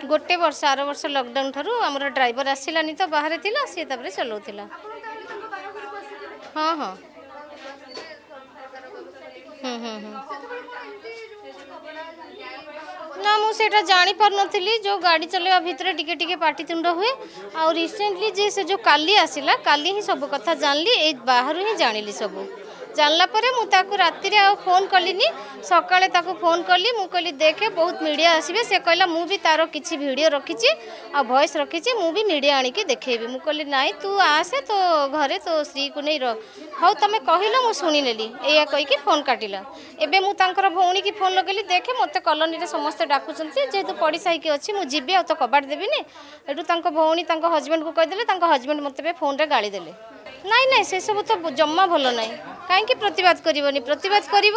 गोटे वर्ष आर वर्ष लॉकडाउन ठारू आमर ड्राइवर आसिलानी तो बाहर थिला सी तापर चलाउथिला। हाँ हाँ ना मुझे जानी पार नी जो गाड़ी चलवा भितर टिके टिके पाटितुंड हुए आ रिसेंटली जे से जो काली आसिला काली ही सब कथा जानली ए बाहर ही जानिली सब जानला परे मु ताकू राति रे आ फोन कलिनी सकाळे ताकू फोन कली मु कहली देखे बहुत मीडिया आसीबे से कहला मु भी तारो किछि वीडियो रखिछि आ वॉइस रखिछि मु भी मीडिया आनी के देखेबी मु कहली नाई तू आसे तो घरे तो श्री को नहीं रह हौ तमे कहिलो मु सुनी नेली एया कहि के फोन काटिला एबे मु तांकर भौणी की फोन लगेली देखे मते कॉलोनी रे समस्त डाकुचंती जेतु पडिसाई के अछि मु जिबे आ तो कबाट देबिनी एटू तांको भौणी तांको हस्बैंड को कहि देले तांको हस्बैंड मते फोन रे गाली देले नाई नाई से सब तो जम्मा भलो नाई काहे प्रतिवाद करिवनी प्रतिवाद करिवो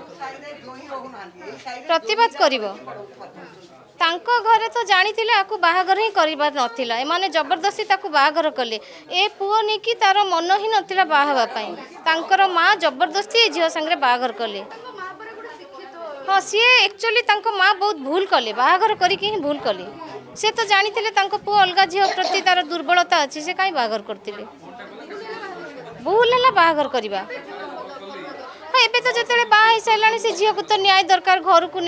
प्रतिवाद करिवो तांको घरे तो जानिथिले आकु बाहागर ही करिबार नथिला एमाने जबरदस्ती ताकु बाहागर कले ए पुओ नि कि तार मन ही नथिला बाहाबा पई तांकर मां जबरदस्ती झियो संगे बाहागर कले। हाँ सी एक्चुअली तांको मां बहुत भूल कले बाहागर करी कि भूल कले से तो जानिथिले तांको पुओ अलगा झियो प्रति तार दुर्बलता अछि से काई बाहागर करथिले भूल है बाहागर करवा। हाँ एबे तो जिते बाहा सारे से झील को तो न्याय दरकार घर को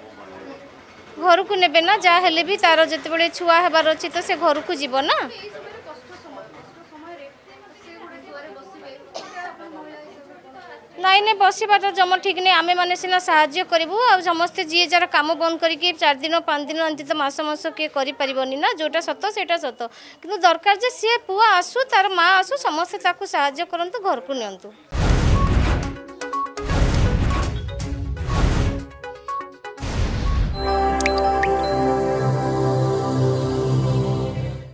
नेबे ना जहाँ हेले भी तार जिते छुआ हबार अच्छी तो से घर को जीव ना नाई नहीं बसवाटा जमा ठीक नहीं आमे मैंने सीना साहाଯ୍य करूँ आ समस्ते जी जार कम बंद करके 4 दिन 5 दिन एमती तो मास मास किए करें ना जोटा सत सेटा सत कि दरकार जे सी पुआ आसू तार माँ आसू समस्ते साहाଯ୍य करंतु घर को नियंतु।